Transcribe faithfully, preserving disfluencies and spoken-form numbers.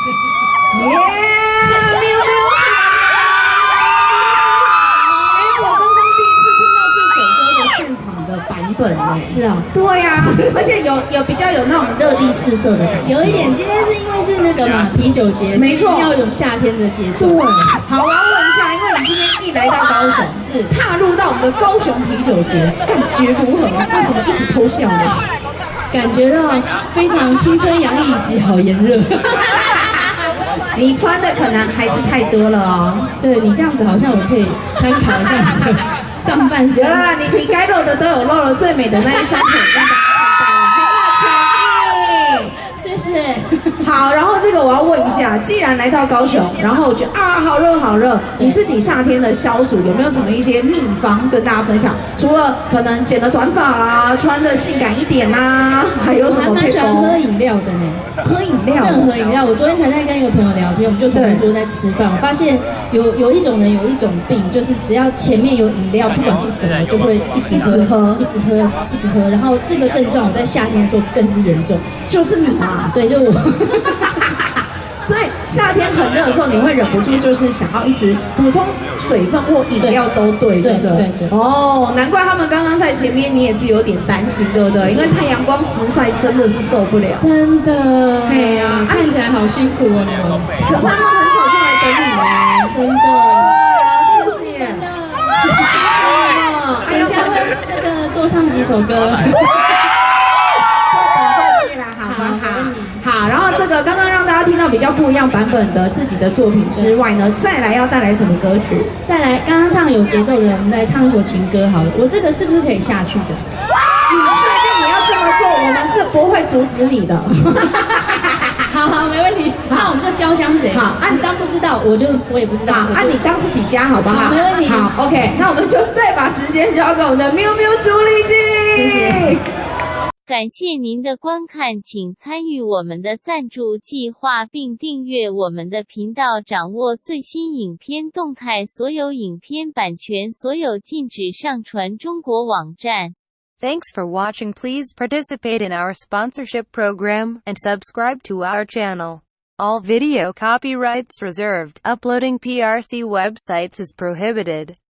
耶！喵喵！哎，我刚刚第一次听到这首歌的现场的版本呢。 是啊， 对呀、啊，而且有有比较有那种热力四射的感觉。 有一点，今天是因为是那个嘛啤酒节， 没错， 要有夏天的节奏。 对，好，我要问一下，因为你今天一来到高雄， 是踏入到我们的高雄啤酒节，感觉如何？为什么一直偷笑呢？ 感觉到非常青春洋溢以及好炎热。 你穿的可能还是太多了哦。 对你这样子，好像我可以参考一下你的上半身。 有啦，你你该露的都有露了，最美的那一双腿让大家看到了，很有诚意。 谢谢。 好，然后这个我要问一下，既然来到高雄，然后我觉得啊好热好热，你自己夏天的消暑有没有什么一些秘方跟大家分享？除了可能剪了短发啦，穿的性感一点啦，还有什么？ 我还蛮喜欢喝饮料的呢， 喝饮料， 任何饮料。我昨天才在跟一个朋友聊天，我们就同一桌在吃饭，我发现有有一种人有一种病，就是只要前面有饮料，不管是什么，就会一直喝，一直喝，一直喝。然后这个症状我在夏天的时候更是严重， 就是你嘛， 对，就我。 所以夏天很热的时候，你会忍不住就是想要一直补充水分或饮料都对，对不对？对对。哦，难怪他们刚刚在前面，你也是有点担心，对不对？因为太阳光直晒真的是受不了。 真的。 对呀， 看起来好辛苦哦，你们。 可是他们很早就来等你了， 真的。辛苦你们了。等一下会那个多唱几首歌。 好，然后这个刚刚让大家听到比较不一样版本的自己的作品之外呢，再来要带来什么歌曲？ 再来，刚刚唱有节奏的，我们来唱一首情歌好了。我这个是不是可以下去的？ 你确定你要这么做？我们是不会阻止你的。 好好，没问题。那我们就交相贼。 好， 啊，你当不知道，我就我也不知道。 好，啊，你当自己家好不好？ 好，没问题。 好 ，OK， 那我们就再把时间交给我们的喵喵朱丽静。 谢谢。 感谢您的观看，请参与我们的赞助计划并订阅我们的频道，掌握最新影片动态。所有影片版权所有禁止上传中国网站。 Thanks for watching. Please participate in our sponsorship program and subscribe to our channel. All video copyrights reserved. Uploading P R C websites is prohibited.